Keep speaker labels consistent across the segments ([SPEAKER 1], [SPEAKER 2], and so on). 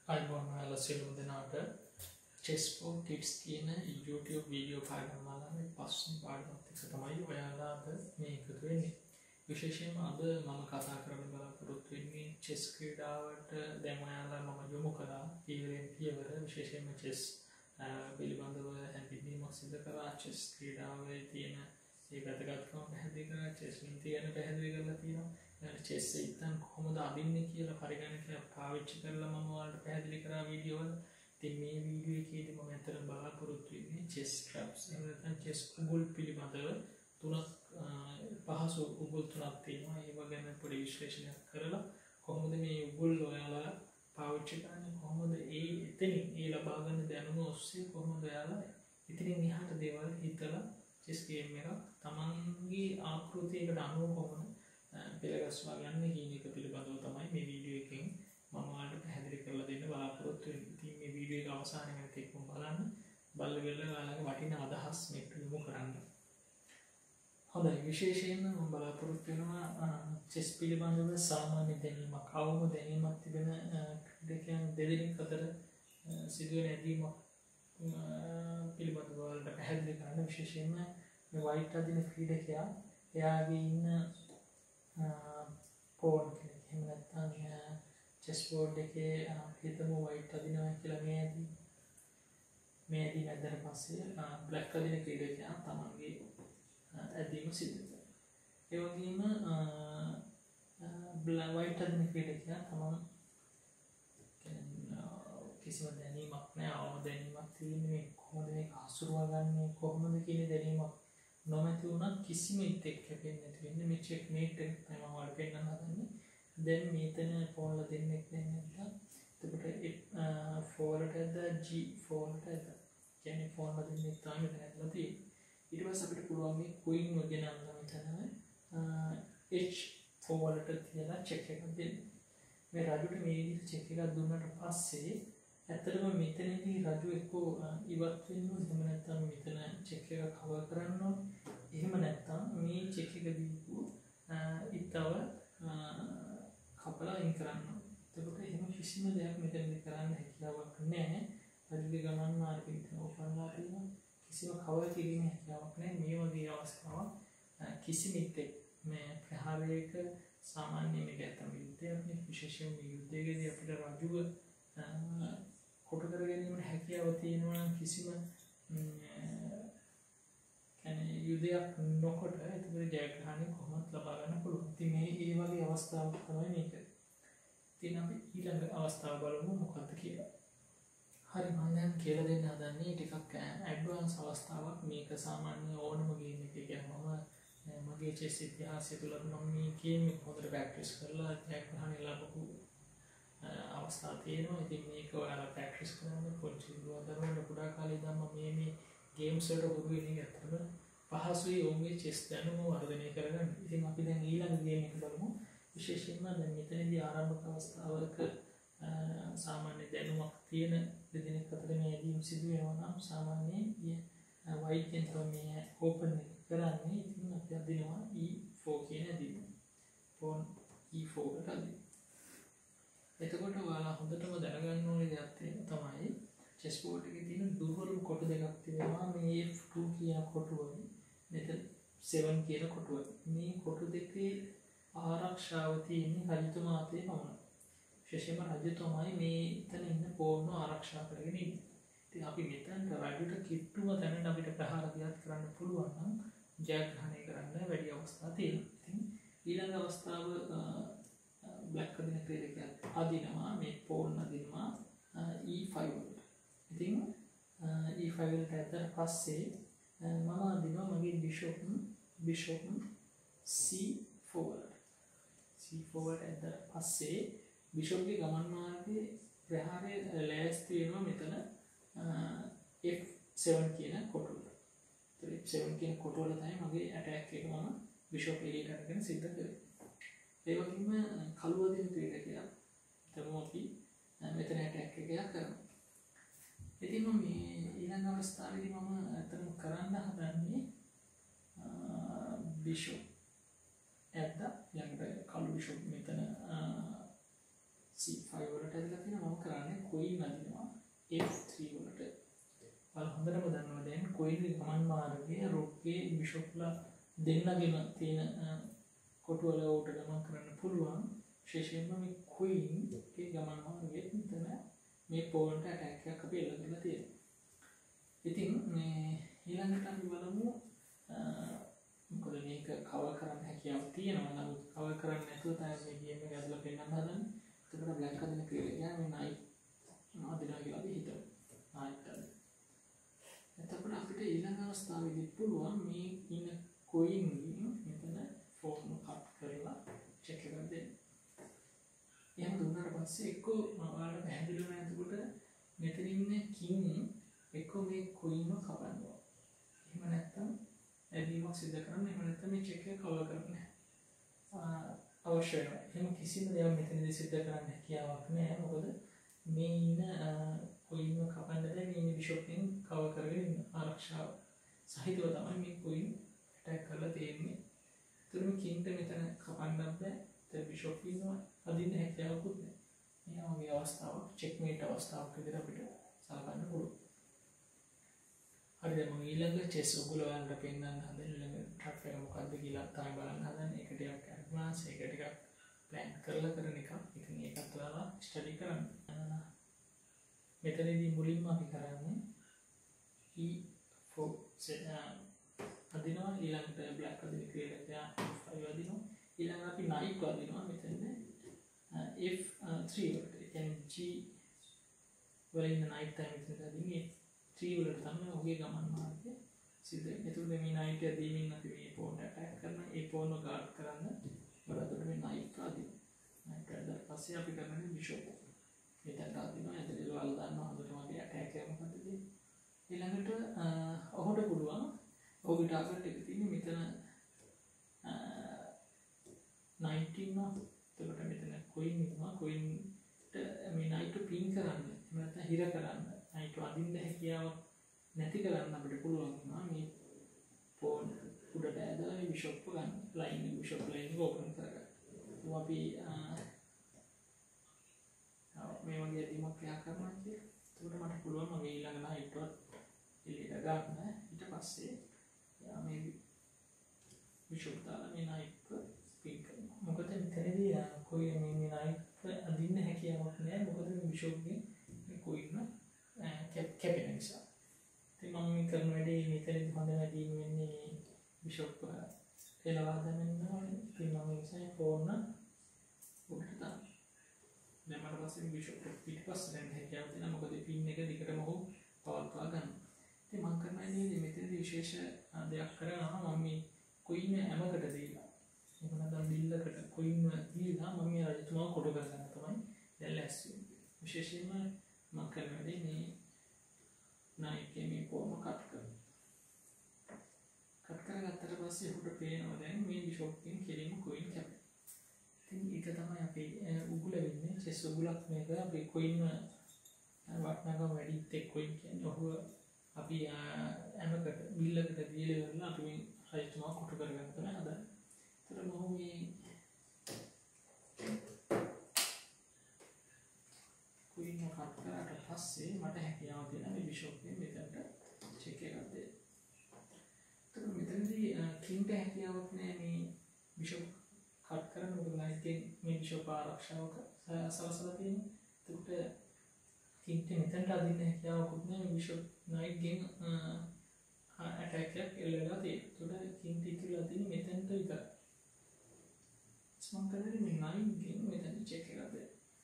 [SPEAKER 1] අයිබෝන් ඔයාලා සියලුම දෙනාට චෙස්පෝ කිඩ්ස් කියන YouTube වීඩියෝ පාඩම් වලදී පස්වෙනි පාඩමත් එක්ක තමයි ඔයාලා අද මේ එකතු වෙන්නේ. විශේෂයෙන්ම අද මම කතා කරන්න බලාපොරොත්තු වෙන්නේ චෙස් ක්‍රීඩාවට දැන් ඔයාලා මම යොමු කළා පියවරෙන් පියවර විශේෂයෙන්ම චෙස් පිළිබඳව හැඳින්වීමක් සිදු කරා චෙස් ක්‍රීඩාවේ තියෙන ඒ වැදගත්කම පැහැදිලි කරා චෙස් නීති ගැන පැහැදිලි කරලා තියෙනවා. චෙස් ඉතින් කොහොමද අදින්නේ කියලා පරිගණකයක් පාවිච්චි කරලා මම ඔයාලට පැහැදිලි කරා වීඩියෝ වල. ඉතින් මේ වීඩියෝ එකේදී මම අතර බලාපොරොත්තු වෙන්නේ චෙස් ට්‍රැප්ස් නැත්නම් චෙස් උගුල් පිළිබඳව තුනක් පහසු උගුල් තුනක් තියෙනවා. ඒව ගැන පොඩි විශ්ලේෂණයක් කරලා කොහොමද මේ උගුල් ඔයාලා පාවිච්චි කරන්නේ කොහොමද ඒ ලබා ගන්න දැනුම ඔස්සේ කොහොමද ඔයාලා ඉතින් එහාට දේවල් හිතලා චෙස් ගේම් එකක් තමන්ගේ ආකෘතියකට අනුව කොහොමද පෙළගස්වා ගන්න කියන එක පිළිබඳව තමයි මේ වීඩියෝ එකෙන් මම ඔයාලට පැහැදිලි කරලා දෙන්න බලාපොරොත්තු වෙන්නේ. ඉතින් මේ වීඩියෝ එක අවසානයේ වෙනකම් බලන්න. බලලා ඔයාලගේ වටිනා අදහස් මේකට යොමු කරන්න. හොඳයි, විශේෂයෙන්ම මම බලාපොරොත්තු වෙනවා චෙස් පිළිබඳව සාමාන්‍ය දැනීමක්, අවම දැනීමක් තිබෙන ක්‍රීඩකයන් දෙදෙනෙක් අතර සිදුවෙන ඇදීමක් පිළිබඳව ඔයාලට පැහැදිලි කරන්න. විශේෂයෙන්ම මේ වයිට් අදින ක්‍රීඩකයා එයාගේ ඉන්න පෝන් කෙනෙක්. එහෙම නැත්නම් චෙස් බෝඩ් එකේ හිතමු වයිට් අදිනවා කියලා මේ ඇදී නැද්දට පස්සේ බ්ලැක් අදින ක්‍රීඩකයා තමන්ගේ ඇදීම සිදු කරනවා. ඒ වගේම වයිට් අදින ක්‍රීඩකයා තමන් කිසිම දැනීමක් නැහැ, අවම දැනීමක් තියෙන්නේ කොහොමද මේක හසුරුවගන්නේ කොහොමද කියන දැනීමක් නොමැති වුණත් කිසිම ඉතෙක් කැපෙන්නේ නැති වෙන්නේ මේ චෙක් මේට් එක තමයි මම ඔයාලට පෙන්නන්න හදන්නේ. දැන් මෙතන ෆෝන්ල දෙන්නෙක් නැත්නම් එතකොට ෆෝල්ට ඇද්ද G4 ට ඇද්ද කියන්නේ ෆෝන්ල දෙන්නෙක් තමයි මෙතන ඇදලා තියෙන්නේ. ඊට පස්සේ අපිට පුළුවන් මේ queen එක ගෙනල්ලා මෙතන H4 වලට තියලා චෙක් එකක් දෙන්න. මේ රජුට මේ විදිහට චෙක් එකක් දුන්නාට පස්සේ ඇත්තටම මෙතනදී රජු එක්ක ඉවත් වෙන්න ඕනේ. එහෙම නැත්නම් මෙතන චෙක් එක කවර් කරන්න ඕනේ. එහෙම නැත්නම් මේ චෙක් එක දීපු ඉතව කපලා අයින් කරන්න ඕනේ. එතකොට එහෙම කිසිම දෙයක් මෙතනදී කරන්න හැකියාවක් නැහැ. රජුගේ ගමන් මාර්ගෙ විතර ඕපන්ලා තියෙනවා. කිසිම කවර් කිරීමේ හැකියාවක් නැහැ. මේ වගේ අවස්ථාවක් කිසිම ඉතෙක් මේ ප්‍රහාරයක සාමාන්‍ය මේක ඇත්තම යුද්ධයක් නේ. විශේෂයෙන්ම මේ යුද්ධයේදී අපිට රජුව කොට කර ගැනීමට හැකියාව තියෙනවා නම් කිසිම කියන්නේ යුද්ධයක් නොකොට එතකොට ජයග්‍රහණය කොහොමද ලබා ගන්න පුළුවන්. ඉතින් මේ වගේ අවස්ථාවක් තමයි මේක. ඉතින් අපි ඊළඟ අවස්ථාව බලමු මොකක්ද කියලා. හරි, මම දැන් කියලා දෙන්න හදන්නේ ටිකක් ඇඩ්වාන්ස් අවස්ථාවක්. මේක සාමාන්‍ය ඕනම ගේම් එකක කියනම මගේ චෙස් ඉතිහාසය තුළ මම මේ ගේම් එක හොඳට ප්‍රැක්ටිස් කරලා ජයග්‍රහණය ලැබපු අවස්ථා තියෙනවා. ඉතින් මේක ඔයාලා ප්‍රැක්ටිස් කරන්න පොඩි දුරදරුවන්ට කුඩා කාලේ ඉඳන්ම මේ ගේම්ස් වලට හුරු වෙන එක ඇත්තටම පහසුයි ඔවුන්ගේ චෙස් දැනුම වර්ධනය කරගන්න. ඉතින් අපි දැන් ඊළඟ ගේම් එක බලමු. විශේෂයෙන්ම දැන් මෙතනදී ආරම්භක අවස්ථාවක සාමාන්‍ය දැනුමක් තියෙන දෙදෙනෙක් අතර මේ ඇදීම් සිදු වෙනවා නම් සාමාන්‍යයෙන් වයිට් එකෙන් තමයි මේ ඕපන් එක කරන්නේ. ඉතින් අපි අදිනවා E4 කියන ඇදීම. පෝන් E4 එකට අදිනවා. එතකොට ඔයාලා හොඳටම දැනගන්න ඕනේ දෙයක් තමයි චෙස් බෝඩ් එකේ තියෙන දුර්වල කොටු දෙකක් තිබෙනවා. මේ F2 කියන කොටුව මෙතන 7 කියන කොටුව. මේ කොටු දෙකේ ආරක්ෂාව තියෙන්නේ රජතුමා අතේ පමණයි. විශේෂයෙන්ම රජතුමායි මෙතන ඉන්න පෝන්ව ආරක්ෂා කරගෙන ඉන්නේ. ඉතින් අපි මෙතන රජුට කිට්ටුම තැනට අපිට ප්‍රහාර දිහත් කරන්න පුළුවන් නම් ජයග්‍රහණය කරන්න වැඩි අවස්ථා තියෙනවා. ඉතින් ඊළඟ අවස්ථාව බ්ලැක් අදින ක්‍රීඩකයා අදිනවා මේ පෝන් අදිනවා E5 වලට. ඉතින් E5 වලට ඇද්දාට පස්සේ මම අදිනවා මගේ බිෂොප් C4 වලට. C4 වලට ඇද්දාට පස්සේ බිෂොප්ගේ ගමන් මාර්ගයේ ප්‍රහාරය ලෑස්ති වෙනවා මෙතන F7 කියන කොටුවල. ඒතර F7 කියන කොටුවල තමයි මගේ ඇටැක් එක මම බිෂොප් එළියට අරගෙන සිද්ධ කරේ. ඒ වගේම කළු අදින ක්‍රීඩකයා තමු අපි මෙතන ඇටැක් එකක් කරනවා. ඉතින් මේ ඊළඟ අවස්ථාවේදී මම අතන කරන්න හදන්නේ බිෂොප් ඇද්දා ඊළඟට කළු බිෂොප් මෙතන C C5 වලට ඇදලා තියෙනවා. මම කරන්නේ queen අදිනවා F3 වලට. ඔයාලා හොඳටම දන්නවා දැන් queen ගමන් මාර්ගයේ rookගේ bishopලා දෙන්නගෙම තියෙන කොටුවල උඩ ගමන් කරන්න පුළුවන්. විශේෂයෙන්ම මේ queen ගේ ගමන් මාර්ගයේ මෙතන මේ pawn ට attack එකක් අපි එල්ල කරලා තියෙනවා. ඉතින් මේ ඊළඟට අපි බලමු මොකද මේක කවර් කරන්න හැකියාවක් තියෙනවා. නමුත් කවර් කරන්න නැතුව තමයි මේ ගේම් එක ඇදලා පෙන්නන්න හදන්නේ. එතකොට බ්ලැක් අදින ක්‍රියේට් එක මේ නයිට් අදිනවා කියලා අපි හිතමු. නයිට් අදින. එතකොට අපිට ඊළඟ අවස්ථාවේදී පුළුවන් මේ ඉන්න coin මෙතන ෆෝන් කට් කරලා චෙක් එකක් දෙන්න. එහෙම දුන්නාට පස්සේ එක්කෝ ඔයාලට පැහැදිලි වෙන එතකොට මෙතන ඉන්නේ king එක්කෝ මේ coin එක කපනවා. එහෙම නැත්නම් ඇදීමක් සිදු කරන්න. එහෙම නැත්නම් මේ චෙක් එක කවර් කරන්න අවශ්‍ය වෙනවා. එහෙම කිසිම දෙයක් මෙතනදී සිදු කරන්න හැකියාවක් නැහැ. මොකද මේ ඉන්න coin එක කපන්න බැහැ. මේ ඉන්න bishop එකෙන් කවර් කරගෙන ඉන්න ආරක්ෂාව සහිතව තමයි මේ coin attack කරලා තියෙන්නේ. ඒතර මේ king එක මෙතන කපන්න බෑ. ඒතර bishop ඉන්නවා අදින්න හැකියාවකුත් නැහැ. මේ වගේ අවස්ථාවක් checkmate අවස්ථාවක් විදිහට අපිට සලකන්න පුළුවන්. හරිද? මම ඊළඟ chess උගල වලට පෙන්නන්න හදන ඊළඟ ට්‍රැක් එක මොකක්ද කියලා තමයි බලන්න හදන්නේ. ඒක ටිකක් ඇඩ්වාන්ස්, ඒක ටිකක් ප්ලෑන් කරලා කරන එකක්. ඉතින් ඒකත් ඔයාලා ස්ටඩි කරන්න. මෙතනදී මුලින්ම අපි කරන්නේ E4 අදිනවා. ඊළඟට black අදින ක්‍රියේට් එක E5 අදිනවා. ඊළඟ අපි knight අදිනවා මෙතන F3 වලට. ඒ කියන්නේ G වල ඉන්න knight තමයි මෙතන අදින්නේ. 3 වලට තමයි ඔහුගේ ගමන් මාර්ගය සිද්ධ වෙන්නේ. ඒතුළු මේ knight අදීමින් අපි මේ pawn එක attack කරනවා. ඒ pawn එක guard කරන්න බරදොර මේ knight අදිනවා. knight අදලා පස්සේ අපි කරන්නේ bishop. මෙතනට අදිනවා. එතනදී ඔයාලා දන්නවා හොඳටම වගේ attack එක මොකද දෙන්නේ. ඊළඟට ඔහුට පුළුවන් ඔහුගේ target එක තියෙන්නේ මෙතන 19 එතකොට මෙතන coin ඉන්නවා. coin මේ knight pin කරන්න නැත්නම් හිර කරන්න knight අදින්න හැකියාවක් නැති කරන්න අපිට පුළුවන් වුණා මේ pawn උඩට ඇදලා මේ bishop ගන්න line bishop line එක open කරගන්න. අපි මේ වගේ දීමක් ක්‍රියා කරනවා කියලා. එතකොට මට පුළුවන් මගේ ඊළඟ knight වත් එළියට ගන්න. ඊට පස්සේ යා මේ bishop දාලා මේ knight pin කරනවා. මොකද මෙතනදී කොයි මේ knight අදින්න හැකියාවක් නැහැ. මොකද මේ bishop ගේ coin කැපෙන නිසා. ඉතින් මම මේ කරන වැඩේ මෙතනදී හොඳ වැඩිම වෙන්නේ bishop එලවා දැමෙන්න ඕනේ. ඉතින් මම ඉතින් pawn උඩට දාන්න. දැන් මට පස්සේ bishop පිටිපස්සට යන්න හැකියාව තියෙනවා. මොකද pin එක දිගටම ඔහු පවත්වා ගන්න. ඉතින් මම කරන්නේ මෙතනදී විශේෂ දෙයක් කරනවා. මම මේ coin හැමකට දීලා එහෙම නැත්නම් බිල්ලකට coin දීලා මම මේ රජතුමාව කොටු කරගන්න තමයි දැන් ලෑස්ති වෙන්නේ. විශේෂයෙන්ම මම කරන්නේ මේ knight මේ pawn කට් කරනවා. කට් කරගත්තට පස්සේ උඩට පේනවා දැන් මේ bishop එකෙන් කෙලින්ම coin කැපෙනවා. ඉතින් ඒක තමයි අපේ උගුල වෙන්නේ. chess උගුලක් මේක අපේ coin වටනගම වැඩිත් එක් coin කියන්නේ ඔහු අපි හැමකට බිල්ලකට දීලා ඉවරලා අපි මේ රජතුමාව කොටු කරගන්න තමයි හදන්නේ. ඒතර මම මේ coin එක කට් කරාට පස්සේ මට හැකියාව තියෙනවා මේ bishop එක මෙතනට check එකක් දෙන්න. ඒතර මෙතනදී king ට හැකියාවක් නැහැ මේ bishop කට් කරන්න. මොකද knight එකෙන් මේ bishop ආරක්ෂාවක සලසලා තියෙනවා. ඒකට king ට මෙතනට අදින්න හැකියාවකුත් නැහැ. මේ bishop knight ගෙන් attack එකක් එල්ලලා තියෙනවා. ඒකට king ට ඉතුරුලා තියෙන්නේ මෙතනට විතරයි. මම කරන්නේ මේ knight ගෙන් මෙතන check එකක් දෙන්න.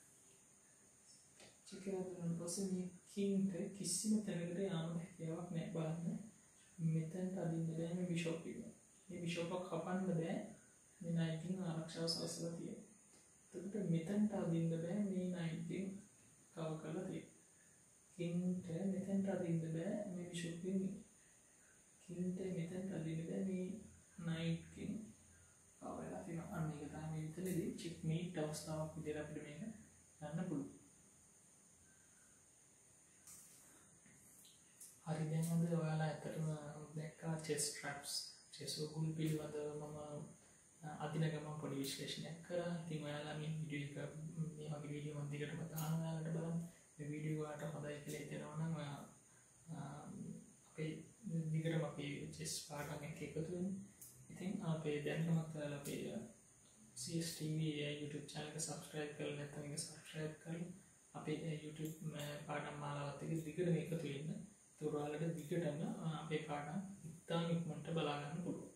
[SPEAKER 1] check එකක් දුන්නාට පස්සේ මේ king ට කිසිම තැනකට යාම හැකියාවක් නැහැ. බලන්න මෙතනට අදින්න බෑ මේ bishop එක. මේ bishop එක කපන්න බෑ. මේ knight ගෙන් ආරක්ෂාව සලසලා තියෙනවා. එතකොට මෙතනට අදින්න බෑ මේ knight ගෙන් කව කරලා තියෙනවා. king ට මෙතනට අදින්න බෑ මේ bishop ගෙන්. king ට මෙතනට අදින්න බෑ මේ knight ගෙන් කව වෙලා තියෙනවා. අන්න ඒක තමයි මෙතනදී checkmate අවස්ථාවක් විදිහට අපිට මේක ගන්න පුළුවන්. හරි දැන් අද ඔයාලා ඇත්තටම දැක්කා chess traps chess උගුල් පිළිබඳව මම අදින ගමන් පොඩි විශ්ලේෂණයක් කරා. ඉතින් ඔයාලා මේ වීඩියෝ එක මේ වගේ වීඩියෝ මන් දිගටම දාන ඔයාලට බලන්න. මේ වීඩියෝ වලට හොඳයි කියලා හිතෙනවා නම් ඔයා අපේ දිගටම අපේ චෙස් පාඩම් එක එකතු වෙන්න. ඉතින් අපේ දැනටමත් ඔයාලා අපේ CSTV YouTube channel එක subscribe කරලා නැත්නම් ඒක subscribe කරලා අපේ YouTube පාඩම් මාලාවත් එක්ක දිගටම එකතු වෙන්න. ඒක ඔයාලට දිගටම අපේ පාඩම් ඉතාම ඉක්මනට බලා ගන්න පුළුවන්.